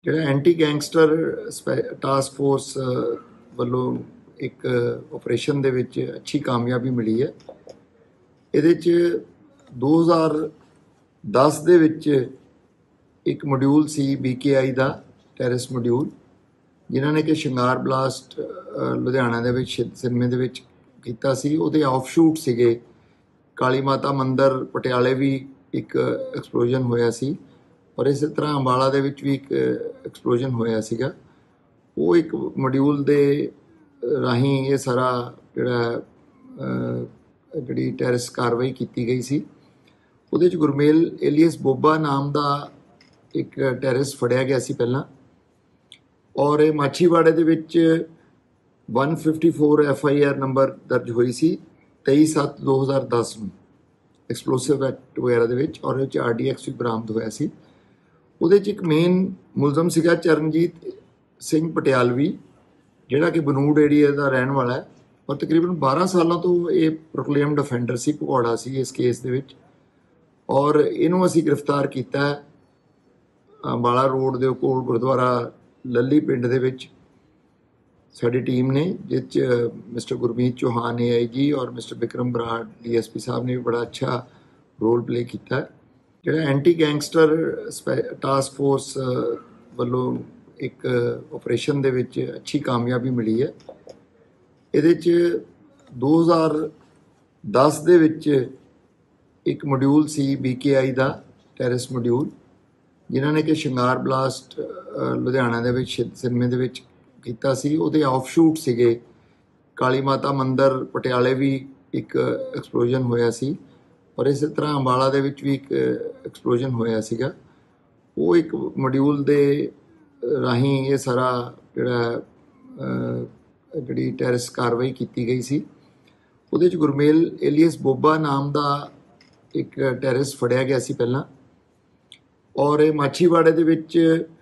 ਜਿਹੜਾ anti gangster task force ਵੱਲੋਂ ਇੱਕ ਆਪਰੇਸ਼ਨ ਦੇ ਵਿੱਚ ਅੱਛੀ ਕਾਮਯਾਬੀ ਮਿਲੀ ਹੈ। ਇਹਦੇ 'ਚ 2010 ਦੇ ਵਿੱਚ ਇੱਕ ਮੋਡਿਊਲ ਸੀ BKI ਦਾ ਟੈਰਰਿਸਟ ਮੋਡਿਊਲ, ਜਿਨ੍ਹਾਂ ਨੇ ਕਿ ਸ਼ਿੰਗਾਰ ਬਲਾਸਟ ਲੁਧਿਆਣਾ ਦੇ ਵਿੱਚ ਸਿਨੇਮੇ ਦੇ ਵਿੱਚ ਕੀਤਾ ਸੀ। ਉਹਦੇ ਆਫਸ਼ੂਟ ਸੀਗੇ ਕਾਲੀ ਮਾਤਾ ਮੰਦਿਰ ਪਟਿਆਲੇ ਵੀ ਇੱਕ ਐਕਸਪਲੋਜਨ ਹੋਇਆ ਸੀ, ਔਰ ਇਸੇ ਤਰ੍ਹਾਂ ਅੰਬਾਲਾ ਦੇ ਵਿੱਚ ਵੀ ਇੱਕ ਐਕਸਪਲੋਜਨ ਹੋਇਆ ਸੀਗਾ। ਉਹ ਇੱਕ ਮੋਡਿਊਲ ਦੇ ਰਾਹੀਂ ਇਹ ਸਾਰਾ ਜਿਹੜੀ ਟੈਰਰਿਸਟ ਕਾਰਵਾਈ ਕੀਤੀ ਗਈ ਸੀ। ਉਹਦੇ 'ਚ ਗੁਰਮੇਲ ਏਲੀਅਸ ਬੋਬਾ ਨਾਮ ਦਾ ਇੱਕ ਟੈਰਰਿਸਟ ਫੜਿਆ ਗਿਆ ਸੀ ਪਹਿਲਾਂ, ਔਰ ਇਹ ਮਾਛੀਵਾੜੇ ਦੇ ਵਿੱਚ 154 FIR ਨੰਬਰ ਦਰਜ ਹੋਈ ਸੀ 23/7/2010 ਨੂੰ ਐਕਸਪਲੋਸਿਵ ਐਕਟ ਵਗੈਰਾ ਦੇ ਵਿੱਚ, ਔਰ ਇਹ 'ਚ RDX ਵੀ ਬਰਾਮਦ ਹੋਇਆ ਸੀ। ਉਹਦੇ 'ਚ ਇੱਕ ਮੇਨ ਮੁਲਜ਼ਮ ਸੀਗਾ ਚਰਨਜੀਤ ਸਿੰਘ ਪਟਿਆਲਵੀ, ਜਿਹੜਾ ਕਿ ਬਨੂੜ ਏਰੀਆ ਦਾ ਰਹਿਣ ਵਾਲਾ ਹੈ, ਔਰ ਤਕਰੀਬਨ 12 ਸਾਲਾਂ ਤੋਂ ਇਹ ਪ੍ਰੋਕਲੇਮਡ ਅਫੈਂਡਰ ਸੀ, ਭਗੌੜਾ ਸੀ ਇਸ ਕੇਸ ਦੇ ਵਿੱਚ। ਔਰ ਇਹਨੂੰ ਅਸੀਂ ਗ੍ਰਿਫਤਾਰ ਕੀਤਾ ਅੰਬਾਲਾ ਰੋਡ ਦੇ ਕੋਲ ਗੁਰਦੁਆਰਾ ਲੱਲੀ ਪਿੰਡ ਦੇ ਵਿੱਚ ਸਾਡੀ ਟੀਮ ਨੇ, ਜਿਸ 'ਚ ਮਿਸਟਰ ਗੁਰਮੀਤ ਚੌਹਾਨ AIG ਔਰ ਮਿਸਟਰ ਵਿਕਰਮ ਬਰਾੜ DSP ਸਾਹਿਬ ਨੇ ਵੀ ਬੜਾ ਅੱਛਾ ਰੋਲ ਪਲੇ ਕੀਤਾ। ਜਿਹੜਾ ਐਂਟੀ ਗੈਂਗਸਟਰ ਟਾਸਕ ਫੋਰਸ ਵੱਲੋਂ ਇੱਕ ਆਪਰੇਸ਼ਨ ਦੇ ਵਿੱਚ ਅੱਛੀ ਕਾਮਯਾਬੀ ਮਿਲੀ ਹੈ। ਇਹਦੇ 'ਚ 2010 ਦੇ ਵਿੱਚ ਇੱਕ ਮੋਡਿਊਲ ਸੀ BKI ਦਾ ਟੈਰਰਿਸਟ ਮੋਡਿਊਲ, ਜਿਨ੍ਹਾਂ ਨੇ ਕਿ ਸ਼ਿੰਗਾਰ ਬਲਾਸਟ ਲੁਧਿਆਣਾ ਦੇ ਵਿੱਚ ਸਿਨੇਮੇ ਦੇ ਵਿੱਚ ਕੀਤਾ ਸੀ। ਉਹਦੇ ਆਫਸ਼ੂਟ ਸੀਗੇ ਕਾਲੀ ਮਾਤਾ ਮੰਦਿਰ ਪਟਿਆਲੇ ਵੀ ਇੱਕ ਐਕਸਪਲੋਜਨ ਹੋਇਆ ਸੀ, ਔਰ ਇਸੇ ਤਰ੍ਹਾਂ ਅੰਬਾਲਾ ਦੇ ਵਿੱਚ ਵੀ ਇੱਕ ਐਕਸਪਲੋਜਨ ਹੋਇਆ ਸੀਗਾ। ਉਹ ਇੱਕ ਮੋਡਿਊਲ ਦੇ ਰਾਹੀਂ ਇਹ ਸਾਰਾ ਜਿਹੜੀ ਟੈਰਰਿਸਟ ਕਾਰਵਾਈ ਕੀਤੀ ਗਈ ਸੀ। ਉਹਦੇ 'ਚ ਗੁਰਮੇਲ ਏਲੀਅਸ ਬੋਬਾ ਨਾਮ ਦਾ ਇੱਕ ਟੈਰਰਿਸਟ ਫੜਿਆ ਗਿਆ ਸੀ ਪਹਿਲਾਂ, ਔਰ ਇਹ ਮਾਛੀਵਾੜੇ ਦੇ ਵਿੱਚ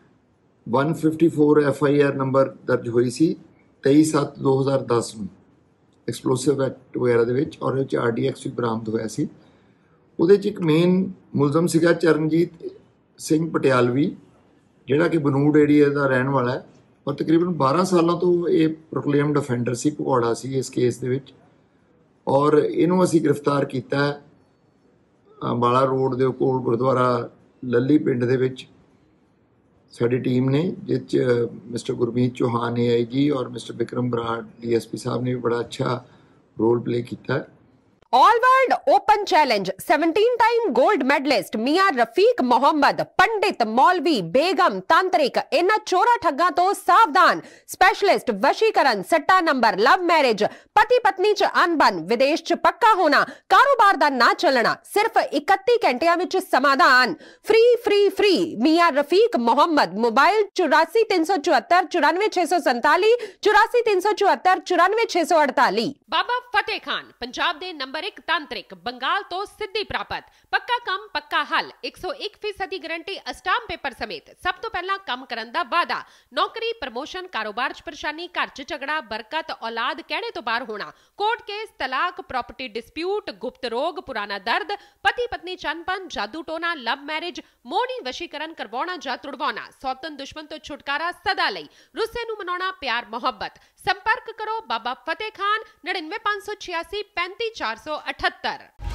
154 FIR ਨੰਬਰ ਦਰਜ ਹੋਈ ਸੀ 23/7/2010 ਨੂੰ ਐਕਸਪਲੋਸਿਵ ਐਕਟ ਵਗੈਰਾ ਦੇ ਵਿੱਚ, ਔਰ ਇਹ 'ਚ RDX ਵੀ ਬਰਾਮਦ ਹੋਇਆ ਸੀ। ਉਹਦੇ 'ਚ ਇੱਕ ਮੇਨ ਮੁਲਜ਼ਮ ਸੀਗਾ ਚਰਨਜੀਤ ਸਿੰਘ ਪਟਿਆਲਵੀ, ਜਿਹੜਾ ਕਿ ਬਨੂੜ ਏਰੀਆ ਦਾ ਰਹਿਣ ਵਾਲਾ ਹੈ, ਔਰ ਤਕਰੀਬਨ 12 ਸਾਲਾਂ ਤੋਂ ਇਹ ਪ੍ਰੋਕਲੇਮਡ ਅਫੈਂਡਰ ਸੀ, ਭਗੌੜਾ ਸੀ ਇਸ ਕੇਸ ਦੇ ਵਿੱਚ। ਔਰ ਇਹਨੂੰ ਅਸੀਂ ਗ੍ਰਿਫਤਾਰ ਕੀਤਾ ਅੰਬਾਲਾ ਰੋਡ ਦੇ ਕੋਲ ਗੁਰਦੁਆਰਾ ਲੱਲੀ ਪਿੰਡ ਦੇ ਵਿੱਚ ਸਾਡੀ ਟੀਮ ਨੇ, ਜਿਸ 'ਚ ਮਿਸਟਰ ਗੁਰਮੀਤ ਚੌਹਾਨ AIG ਔਰ ਮਿਸਟਰ ਵਿਕਰਮ ਬਰਾੜ DSP ਸਾਹਿਬ ਨੇ ਵੀ ਬੜਾ ਅੱਛਾ ਰੋਲ ਪਲੇ ਕੀਤਾ। ऑल वर्ल्ड ओपन चैलेंज 17-टाइम गोल्ड मेडलिस्ट मियां रफीक मोहम्मद, पंडित मौलवी बेगम तांत्रिक, इन्हां चोरा ठग्गां तो सावधान। स्पेशलिस्ट वशीकरण, सट्टा नंबर, लव मैरिज, पति पत्नी च अनबन, विदेश च पक्का होना, कारोबार दा ना चलना, सिर्फ 31 घंटियां विच समाधान। फ्री फ्री फ्री मियां रफीक मोहम्मद। मोबाइल 84 374 94 647, 84 374 94 648। बाबा फतेह खान, पंजाब दे नंबर 1 तांत्रिक, बंगाल तो सिद्धि प्राप्त, पक्का कम पक्का हल, 101% गारंटी, अस्टाम पेपर समेत। सब तो पहला कम करन दा वादा, नौकरी प्रमोशन, कारोबार च परेशानी, घर च झगड़ा, बरकत, औलाद कहने तो बाहर होना, कोर्ट केस, तलाक, प्रॉपर्टी डिस्प्यूट, गुप्त रोग, पुराना दर्द, पति पत्नी चनपन, जादू टोना, लव मैरिज, मोहनी वशीकरण करवाना जा तुड़वाना, सौतन दुश्मन तो छुटकारा सदा लई, रुस्से नूं मनाउणा प्यार मोहब्बत। संपर्क करो बाबा फतेह खान 99 586 35 478।